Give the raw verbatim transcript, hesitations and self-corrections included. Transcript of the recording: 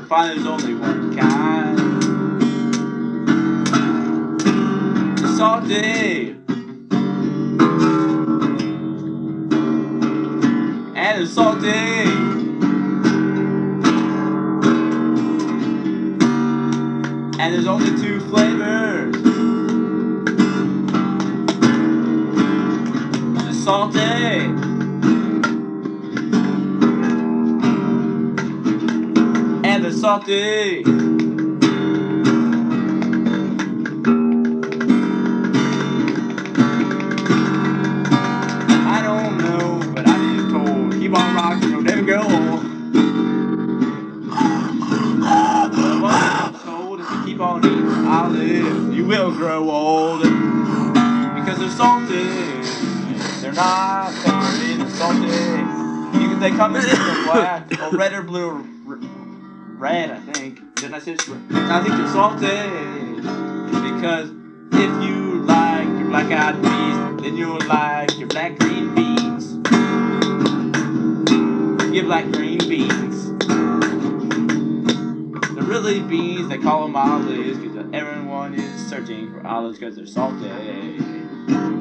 find there's only one kind. It's salty. And it's salty. And there's only two flavors. It's salty. And it's salty. I don't know, but I've been told, keep on rocking, you'll never grow old. What I'm told, if you keep on eating olives, you will grow old. Because they're salty. They're not peppery, they're salty. You can, they come in different black, or red or blue, or red, I think. Didn't I say it's red? I think they're salty. Because if you like your black eyed peas, then you'll like your black green beans. Your black green beans. They're really beans, they call them olives, because everyone is searching for olives because they're salty.